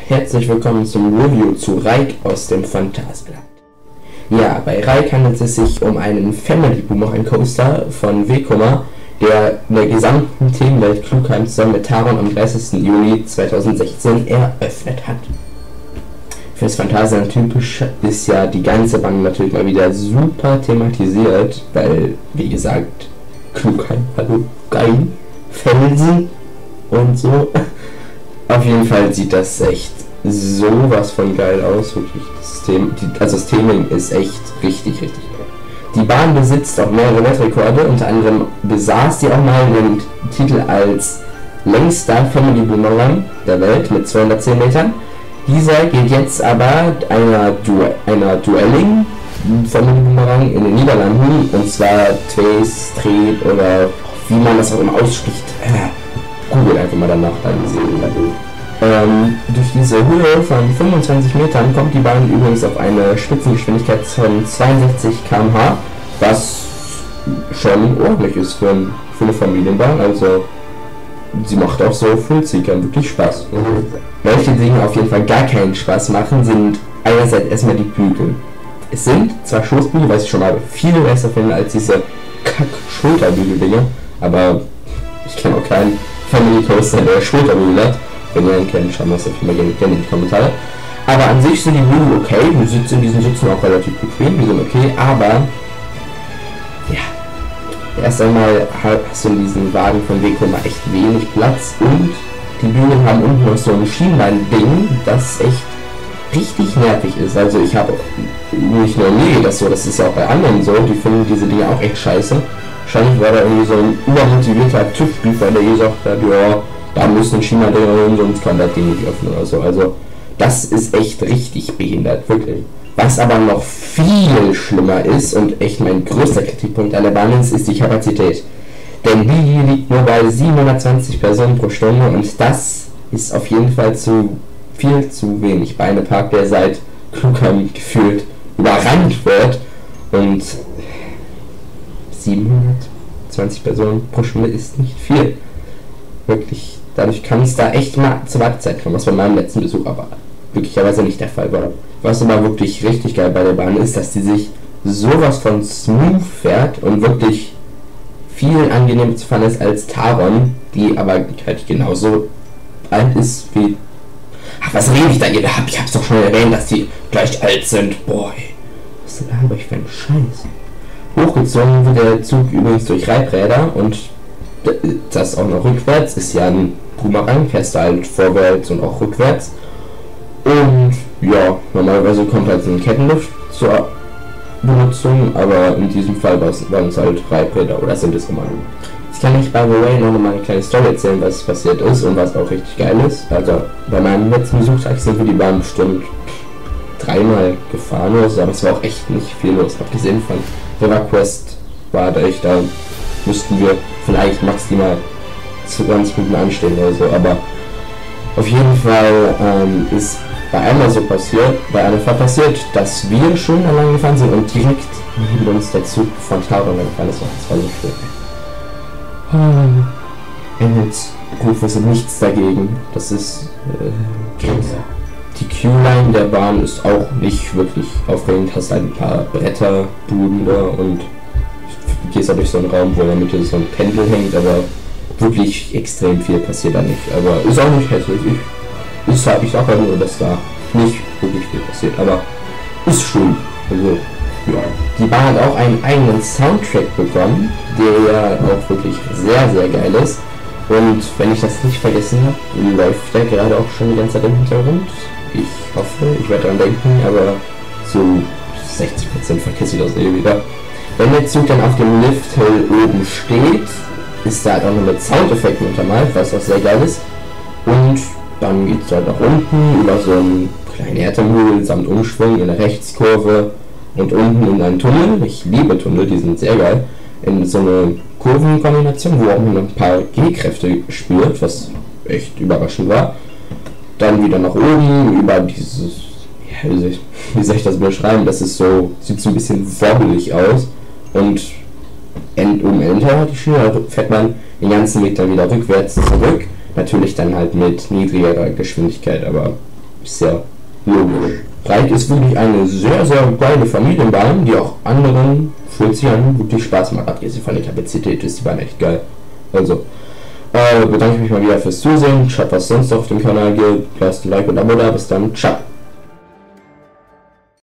herzlich willkommen zum Review zu Reik aus dem Phantasialand. Ja, bei Reik handelt es sich um einen Family Boomerang Coaster von Vekoma, der in der gesamten Themenwelt Klugheim zusammen mit Taron am 30. Juni 2016 eröffnet hat. Für das Phantasialand typisch ist ja die ganze Band natürlich mal wieder super thematisiert, weil, wie gesagt, Klugheim, hallo, geil, Felsen und so. Auf jeden Fall sieht das echt sowas von geil aus, wirklich. Das Theming ist echt richtig geil. Die Bahn besitzt auch mehrere Weltrekorde, unter anderem besaß sie auch mal den Titel als längster Family Boomerang der Welt mit 210 Metern. Dieser geht jetzt aber einer Duelling Family Boomerang in den Niederlanden, und zwar Tweestreet oder wie man das auch immer ausspricht. Google einfach mal danach, dann sehen wir. Durch diese Höhe von 25 Metern kommt die Bahn übrigens auf eine Spitzengeschwindigkeit von 62 km/h, was schon ordentlich ist für eine Familienbahn. Also sie macht auch so Fullseekern wirklich Spaß. Welche Dinge auf jeden Fall gar keinen Spaß machen, sind einerseits erstmal die Bügel. Es sind zwar Schoßbügel, was ich schon mal viel besser finde als diese Kack-Schulterbügel-Dinger, aber ich kenne auch keinen Family Coaster, der Schulterbügel hat. Wenn ihr einen kennt, schauen wir es auf jeden Fall gerne in die Kommentare. Aber an sich sind die Bügel okay, die sitzen in diesen Sitzen auch relativ bequem, die sind okay, aber ja, erst einmal hast du in diesem Wagen von Vekoma echt wenig Platz, und die Bügel haben unten noch so ein Schienbein-Ding, das echt richtig nervig ist. Also ich habe nicht nur mir das so, das ist ja auch bei anderen so, die finden diese Dinge auch echt scheiße. Wahrscheinlich war da irgendwie so ein übermotivierter TÜV-Prüfer, der gesagt hat, ja, da müssen ein Schienbein drin, sonst kann das Ding nicht öffnen oder so. Also das ist echt richtig behindert, wirklich. Was aber noch viel schlimmer ist und echt mein größter Kritikpunkt an der Bahn ist die Kapazität. Denn die liegt nur bei 720 Personen pro Stunde, und das ist auf jeden Fall viel zu wenig bei einem Park, der seit Klugheim gefühlt überrannt wird, und 720 Personen pro Stunde ist nicht viel. Wirklich, dadurch kann es da echt mal zur Wartezeit kommen, was bei meinem letzten Besuch aber glücklicherweise nicht der Fall war. Was aber wirklich richtig geil bei der Bahn ist, dass die sich sowas von smooth fährt und wirklich viel angenehmer zu fahren ist als Taron, die aber halt genauso alt ist wie... Ach, was rede ich da? Ich hab's doch schon erwähnt, dass die gleich alt sind. Boah, was laber ich für einen Scheiß? Hochgezogen wird der Zug übrigens durch Reibräder, und das auch noch rückwärts. Ist ja ein Boomerang, fährst du halt vorwärts und auch rückwärts. Und ja, normalerweise kommt halt so ein Kettenlift zur Benutzung, aber in diesem Fall waren es halt Reibräder, oder sind es immer. Jetzt kann ich by the way noch mal eine kleine Story erzählen, was passiert ist und was auch richtig geil ist. Also bei meinem letzten Besuchstag sind wir die Bahn bestimmt 3-mal gefahren oder so, aber es war auch echt nicht viel los. Abgesehen von River Quest da müssten wir vielleicht maximal 20 Minuten anstehen oder so, aber auf jeden Fall ist bei einer Fahrt passiert, dass wir schon allein gefahren sind und direkt neben uns der Zug von Taron gefahren ist. Das war so schön. Engelsrufe sind nichts dagegen. Das ist die Q-Line der Bahn ist auch nicht wirklich aufregend. Hast ein paar Bretterbuden da und du gehst da durch so einen Raum, wo in der Mitte so ein Pendel hängt, aber wirklich extrem viel passiert da nicht. Aber ist auch nicht hässlich. Ich sag halt nur, dass da nicht wirklich viel passiert, aber ist schön. Also, ja. Die Bahn hat auch einen eigenen Soundtrack bekommen, der ja auch wirklich sehr, sehr geil ist. Und wenn ich das nicht vergessen habe, läuft der gerade auch schon die ganze Zeit im Hintergrund. Ich hoffe, ich werde dran denken, aber so 60% vergesse ich das wieder. Wenn der Zug dann auf dem Lifthill oben steht, ist da halt auch noch mit Soundeffekten untermalt, was auch sehr geil ist. Und dann geht es halt nach unten über so einen kleinen Erdhügel samt Umschwung in der Rechtskurve und unten in einen Tunnel. Ich liebe Tunnel, die sind sehr geil. In so eine Kurvenkombination, wo auch noch ein paar G-Kräfte spürt, was echt überraschend war. Dann wieder nach oben über dieses, ja, wie soll ich das beschreiben? Das ist so, sieht so ein bisschen wobbelig aus. Und Enter die Schiene, fährt man den ganzen Weg dann wieder rückwärts zurück. Natürlich dann halt mit niedrigerer Geschwindigkeit, aber Ist ja logisch. Reik ist wirklich eine sehr, sehr geile Familienbahn, die auch anderen 40ern wirklich Spaß macht. Abgesehen von der Kapazität ist die Bahn echt geil. Also, bedanke ich mich mal wieder fürs Zusehen. Schaut, was sonst auf dem Kanal gibt. Lasst ein Like und ein Abo da. Bis dann. Ciao.